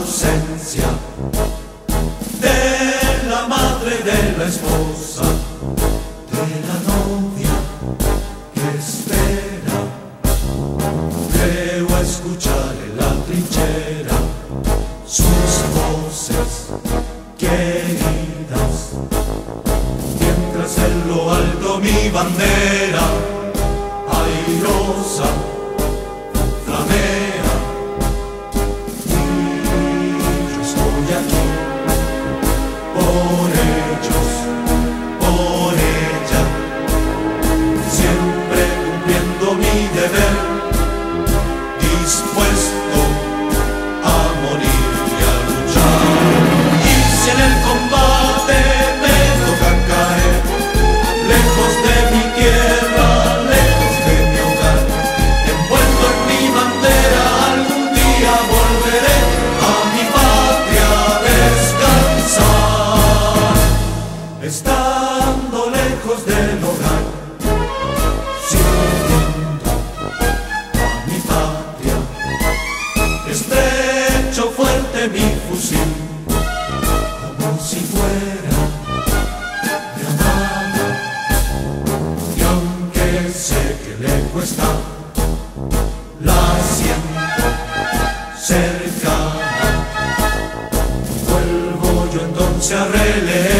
ausencia de la madre, de la esposa, de la novia que espera. Creo escuchar en la trinchera sus voces queridas, mientras en lo alto mi bandera airosa flamea. Y yo estoy aquí por ellos, por ella, siempre cumpliendo mi deber, dispuesto a morir y a luchar. Y si en el combate me toca caer, lejos de mi tierra, lejos de mi hogar, envuelto en mi bandera, algún día volveré a mi patria a descansar. Estando lejos del hogar, sirviendo a mi patria, estrecho fuerte mi fusil, como si fuera mi amada. Y aunque sé que le cuesta, la siento cercana. Vuelvo yo entonces a releer